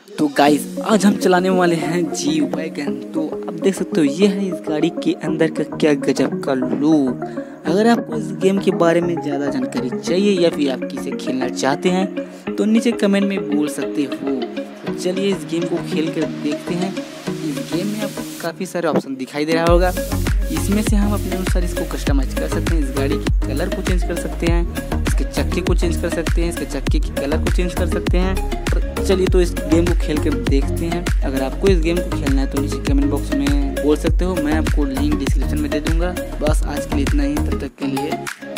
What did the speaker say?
तो गाइस आज हम चलाने वाले हैं जी वैगन। तो आप देख सकते हो ये है इस गाड़ी के अंदर का क्या गजब का लुक। अगर आपको इस गेम के बारे में ज़्यादा जानकारी चाहिए या फिर आप इसे खेलना चाहते हैं तो नीचे कमेंट में बोल सकते हो। तो चलिए इस गेम को खेल कर देखते हैं। इस गेम में आपको काफ़ी सारे ऑप्शन दिखाई दे रहा होगा। इसमें से हम अपने अनुसार इसको कस्टमाइज कर सकते हैं। इस गाड़ी की कलर को चेंज कर सकते हैं, इसके चक्के को चेंज कर सकते हैं, इसके चक्के की कलर को चेंज कर सकते हैं। और चलिए तो इस गेम को खेल कर देखते हैं। अगर आपको इस गेम को खेलना है तो नीचे कमेंट बॉक्स में बोल सकते हो, मैं आपको लिंक डिस्क्रिप्शन में दे दूंगा। बस आज के लिए इतना ही, तब तक के लिए